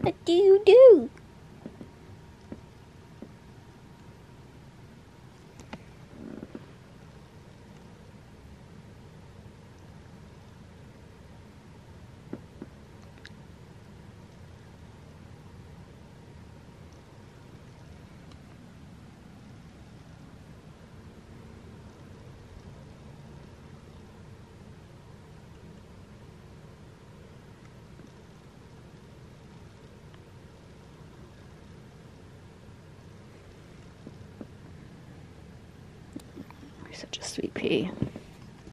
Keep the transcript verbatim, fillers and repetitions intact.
What do you do? You're such a sweet pea.